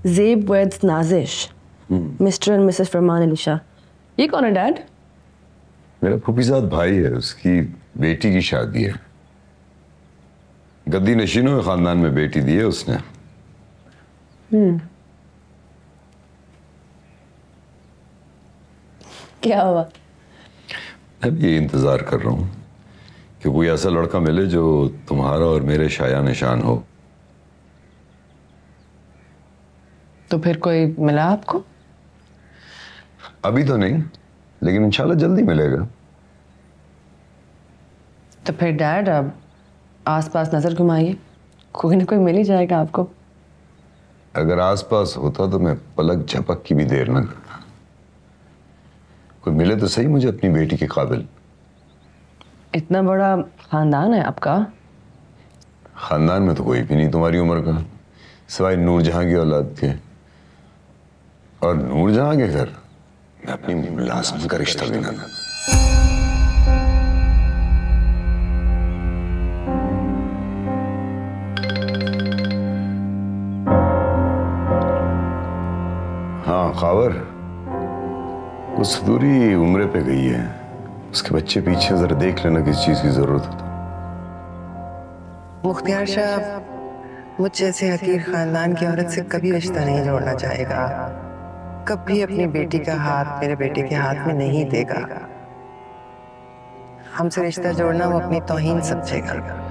ज़ेब weds Nazish, mister and missus Farman Ali Shah. ये कौन है डैड? मेरा फूफीजाद भाई है, उसकी बेटी की शादी है। गद्दी नशीनों के खानदान में बेटी दी है उसने। क्या हुआ? अब ये इंतजार कर रहा हूँ कि कोई ऐसा लड़का मिले जो तुम्हारा और मेरे शाया निशान हो। तो फिर कोई मिला आपको? अभी तो नहीं, लेकिन इंशाल्लाह जल्दी मिलेगा। तो फिर डैड अब आसपास नजर घुमाइए, कोई ना कोई मिल ही जाएगा आपको। अगर आसपास होता तो मैं पलक झपक की भी देर न करता। कोई मिले तो सही मुझे अपनी बेटी के काबिल। इतना बड़ा खानदान है आपका? खानदान में तो कोई भी नहीं तुम्हारी उम्र का, सिवाय नूरजहां की औलाद के। और नूरजहां के घर मैं अपनी मुलाजिम का रिश्ता भी ना था। हाँ खावर, उस दूरी उम्रे पे गई है, उसके बच्चे पीछे जरा देख लेना किस चीज की जरूरत हो तो। मुख्तियार शाह मुझ जैसे हकीर खानदान की औरत से कभी रिश्ता नहीं जोड़ना चाहेगा, कभी अपनी बेटी का हाथ मेरे बेटे के हाथ में नहीं देगा। हमसे रिश्ता जोड़ना वो अपनी तौहीन समझेगा।